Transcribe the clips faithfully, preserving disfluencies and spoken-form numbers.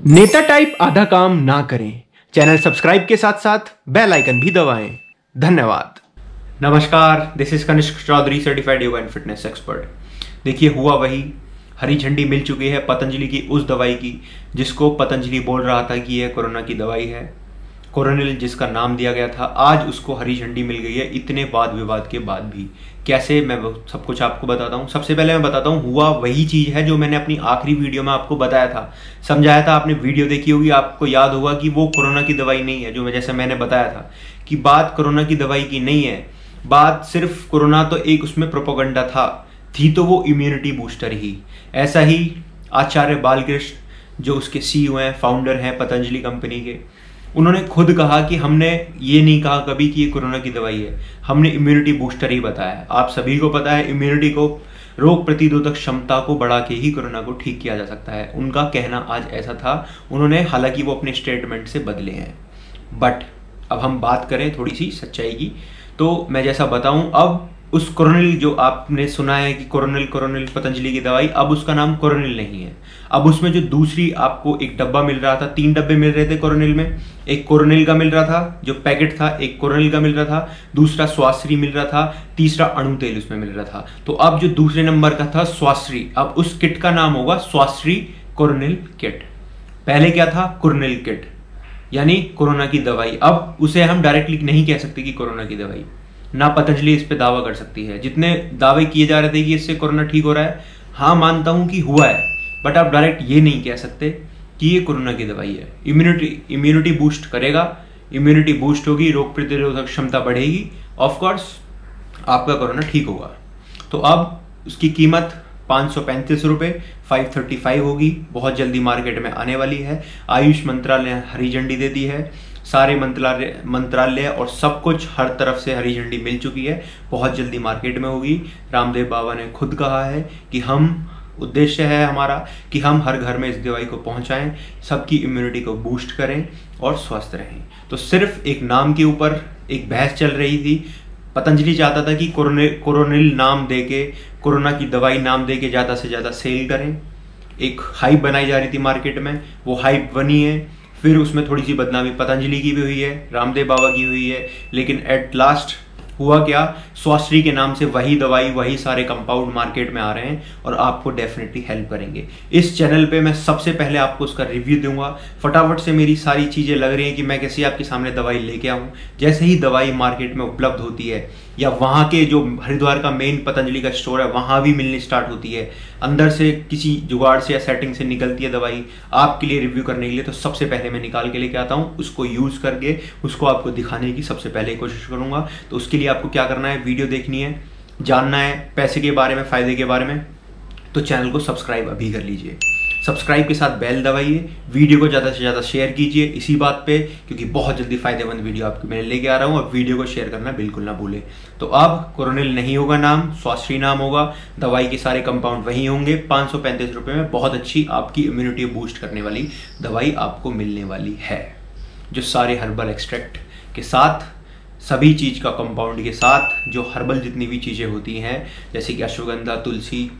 नेता टाइप आधा काम ना करें। चैनल सब्सक्राइब के साथ साथ बेल आइकन भी दबाएं। धन्यवाद। नमस्कार, this is Kanishk Chaudhary, certified yoga and fitness expert. देखिए, हुआ वही, हरी झंडी मिल चुकी है पतंजलि की उस दवाई की जिसको पतंजली बोल रहा था कि यह कोरोना की दवाई है। कोरोनिल जिसका नाम दिया गया था, आज उसको हरी झंडी मिल गई है, इतने वाद विवाद के बाद भी। कैसे, मैं सब कुछ आपको बताता हूँ। सबसे पहले मैं बताता हूँ, हुआ वही चीज है जो मैंने अपनी आखिरी वीडियो में आपको बताया था, समझाया था। आपने वीडियो देखी होगी, आपको याद होगा कि वो कोरोना की दवाई नहीं है। जो मैं जैसे मैंने बताया था कि बात कोरोना की दवाई की नहीं है, बात सिर्फ कोरोना तो एक उसमें प्रोपोगंडा था, थी तो वो इम्यूनिटी बूस्टर ही। ऐसा ही आचार्य बालकृष्ण जो उसके सीईओ हैं, फाउंडर हैं पतंजलि कंपनी के, उन्होंने खुद कहा कि हमने ये नहीं कहा कभी कि ये कोरोना की दवाई है, हमने इम्यूनिटी बूस्टर ही बताया है। आप सभी को पता है, इम्यूनिटी को, रोग प्रतिरोधक क्षमता को बढ़ा के ही कोरोना को ठीक किया जा सकता है। उनका कहना आज ऐसा था। उन्होंने, हालांकि वो अपने स्टेटमेंट से बदले हैं, बट अब हम बात करें थोड़ी सी सच्चाई की, तो मैं जैसा बताऊं, अब उस कोरोनिल जो आपने सुना है कि कोरोनिल कोरोनिल पतंजलि की दवाई, अब उसका नाम कोरोनिल नहीं है। अब उसमें जो दूसरी आपको एक डब्बा मिल रहा था, तीन डब्बे मिल रहे थे कोरोनिल में, एक कोरोनिल का मिल रहा था जो पैकेट था, एक कोरोनिल का मिल रहा था, दूसरा स्वाश्री मिल रहा था, तीसरा अणु तेल उसमें मिल रहा था। तो अब जो दूसरे नंबर का था स्वाश्री, अब उस किट का नाम होगा स्वाश्री कोरोनिल किट। पहले क्या था? कोरोनिल किट, यानी कोरोना की दवाई। अब उसे हम डायरेक्टली नहीं कह सकते कि कोरोना की दवाई, ना पतंजलि इस पे दावा कर सकती है। जितने दावे किए जा रहे थे कि इससे कोरोना ठीक हो रहा है, हाँ मानता हूं कि हुआ है, बट आप डायरेक्ट ये नहीं कह सकते कि ये कोरोना की दवाई है। इम्यूनिटी इम्यूनिटी बूस्ट करेगा, इम्यूनिटी बूस्ट होगी, रोग प्रतिरोधक क्षमता बढ़ेगी, ऑफ कोर्स आपका कोरोना ठीक होगा। तो अब उसकी कीमत पाँच सौ पैंतीस रुपये फाइव थर्टी फाइव होगी, बहुत जल्दी मार्केट में आने वाली है। आयुष मंत्रालय हरी झंडी देती है, सारे मंत्रालय मंत्रालय और सब कुछ हर तरफ से हरी झंडी मिल चुकी है, बहुत जल्दी मार्केट में होगी। रामदेव बाबा ने खुद कहा है कि हम, उद्देश्य है हमारा कि हम हर घर में इस दवाई को पहुंचाएं, सबकी इम्यूनिटी को बूस्ट करें और स्वस्थ रहें। तो सिर्फ एक नाम के ऊपर एक बहस चल रही थी। पतंजलि चाहता था कि कोरोनिल कोरोनिल नाम देके, कोरोना की दवाई नाम देके ज्यादा से ज्यादा सेल करें। एक हाइप बनाई जा रही थी मार्केट में, वो हाइप बनी है। फिर उसमें थोड़ी सी बदनामी पतंजलि की भी हुई है, रामदेव बाबा की हुई है, लेकिन एट लास्ट हुआ क्या? स्वाश्री के नाम से वही दवाई, वही सारे कंपाउंड मार्केट में आ रहे हैं और आपको डेफिनेटली हेल्प करेंगे। इस चैनल पे मैं सबसे पहले आपको उसका रिव्यू दूंगा। फटाफट से मेरी सारी चीजें लग रही हैं कि मैं कैसे आपके सामने दवाई लेके आऊं। जैसे ही दवाई मार्केट में उपलब्ध होती है, या वहां के जो हरिद्वार का मेन पतंजलि का स्टोर है वहां भी मिलनी स्टार्ट होती है, अंदर से किसी जुगाड़ से या सेटिंग से निकलती है दवाई आपके लिए रिव्यू करने के लिए, तो सबसे पहले मैं निकाल के लेके आता हूं, उसको यूज करके उसको आपको दिखाने की सबसे पहले कोशिश करूंगा। तो उसके लिए आपको क्या करना है, वीडियो देखनी है, जानना है पैसे के बारे में, फायदे के बारे में, तो चैनल को सब्सक्राइब अभी कर लीजिए। सब्सक्राइब के साथ बेल दबाइए, वीडियो को ज़्यादा से ज़्यादा शेयर कीजिए इसी बात पे, क्योंकि बहुत जल्दी फायदेमंद वीडियो आपको मैं लेके आ रहा हूँ, और वीडियो को शेयर करना बिल्कुल ना भूलें। तो अब कोरोनिल नहीं होगा नाम, स्वाश्री नाम होगा, दवाई के सारे कंपाउंड वही होंगे। पाँच सौ पैंतीस रुपये में बहुत अच्छी आपकी इम्यूनिटी बूस्ट करने वाली दवाई आपको मिलने वाली है, जो सारे हर्बल एक्सट्रैक्ट के साथ, सभी चीज़ का कंपाउंड के साथ, जो हर्बल जितनी भी चीज़ें होती हैं, जैसे कि अश्वगंधा, तुलसी,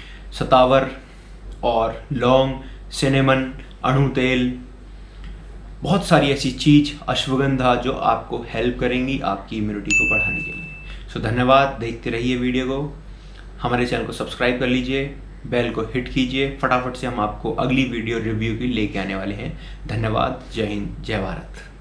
सतावर और लौंग, सिनेमन, अणु तेल, बहुत सारी ऐसी चीज, अश्वगंधा, जो आपको हेल्प करेंगी आपकी इम्यूनिटी को बढ़ाने के लिए। सो धन्यवाद, देखते रहिए वीडियो को, हमारे चैनल को सब्सक्राइब कर लीजिए, बेल को हिट कीजिए। फटाफट से हम आपको अगली वीडियो रिव्यू की लेके आने वाले हैं। धन्यवाद, जय हिंद, जय भारत।